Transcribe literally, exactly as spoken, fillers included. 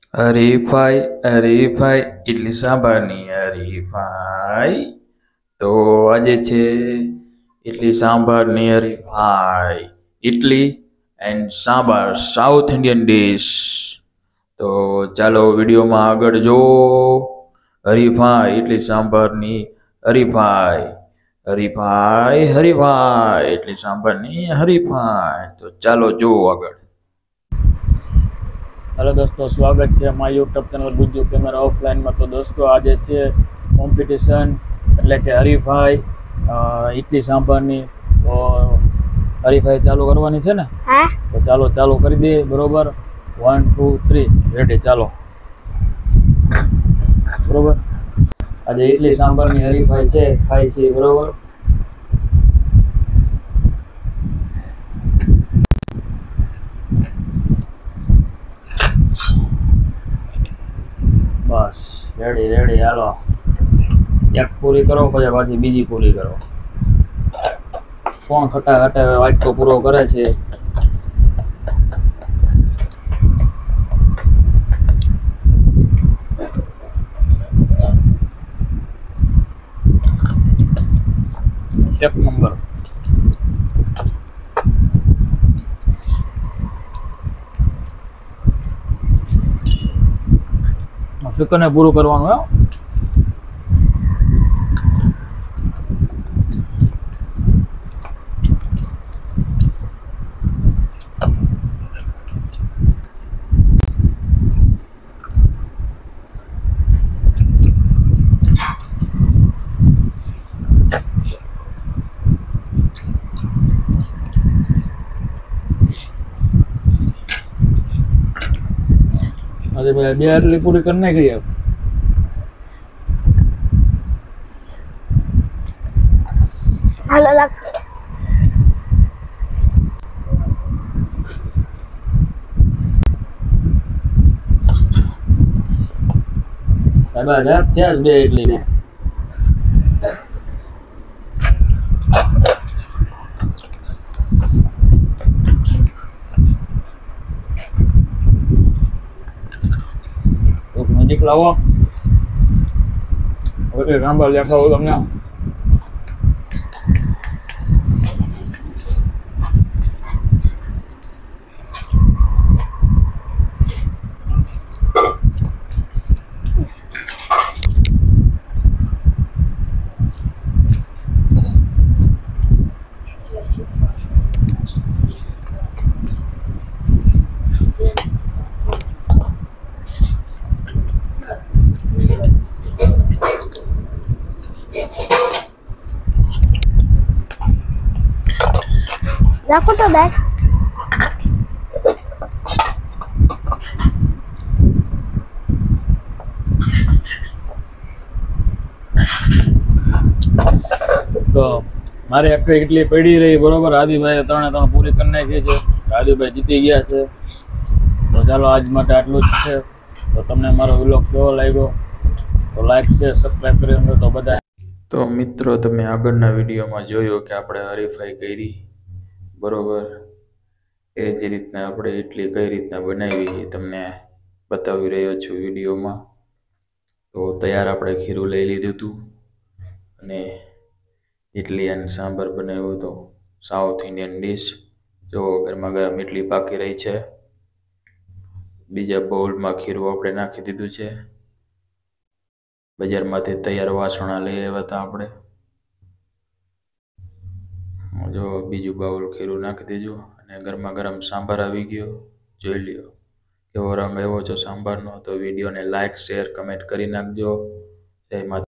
હરીફાઈ હરીફાઈ ઇડલી સાંભારની હરીફાઈ તો આજે છે ઇડલી સાંભારની હરીફાઈ. Idli and sambar south Indian dish. તો ચાલો વિડીયોમાં આગળ જો. હરીફાઈ ઇડલી સાંભારની હરીફાઈ હરીફાઈ હરીફાઈ ઇડલી સાંભારની હરીફાઈ. તો ચાલો જો આગળ. હેલો દોસ્તો, સ્વાગત છે મારી યુટ્યુબ ચેનલ ગુજ્જુ કેમેરા ઓફલાઈનમાં. તો દોસ્તો આજે છે કોમ્પિટિશન એટલે કે હરીફાઈ ઇડલી સાંભારની. તો હરીફાઈ ચાલુ કરવાની છે ને, તો ચાલો ચાલુ કરી દઈએ. બરોબર, વન ટુ થ્રી રેડી, ચાલો. બરોબર, આજે ઇડલી સાંભારની હરીફાઈ છે, ખાઈ છે. બરોબર, બસ રેડી રેડી, હાલો. એક પૂરી કરો પછી પાછી બીજી પૂરી કરો. કોણ ખટા ખટા વાટકો પૂરો કરે છે? એક નંબર. ચિકન ને પૂરું કરવાનું હે. અરે ભાઈ, બે આટલી પૂરી કરી નાખી. હાલો લાગ. સાહેબ આધાર થયા બે એટલી ને. નજીક લાવો. હવે સાંભાર દેખાવો તમને. રાખો તો દેખ. તો મારે એક એટલી પડી રહી. બરોબર, આદિભાઈ ત્રણે ત્રણ પૂરી કરી નાખી છે. આદિભાઈ જીતી ગયા છે. તો ચાલો આજ માટે આટલું જ છે. તો તમને મારો વ્લોગ કેવો લાગ્યો તો લાઈક શેર સબસ્ક્રાઈબ કરી દો. તો બધા તો મિત્રો, તમે આગળના વિડીયોમાં જોયો કે આપણે હરીફાઈ કરી. બરોબર, એ જ રીતના આપણે ઇડલી કઈ રીતના બનાવી એ તમને બતાવી રહ્યો છું વિડીયોમાં. તો તૈયાર આપણે ખીરું લઈ લીધું હતું અને ઇડલી અને સાંભાર બનાવ્યો હતો. South Indian dish. જો ગરમા ગરમ ઇડલી પાકી રહી છે. બીજા બાઉલમાં ખીરું આપણે નાખી દીધું છે. બજારમાંથી તૈયાર વાસણા લઈ આવ્યા હતા આપણે. જો બીજું બાઉલ ખીરું નાખી દેજો અને ગરમા ગરમ સાંભાર આવી ગયો. જોઈ લ્યો કેવો રંગ આવ્યો છે સાંભારનો. તો વિડીયોને લાઈક શેર કમેન્ટ કરી નાખજો. જય માતા.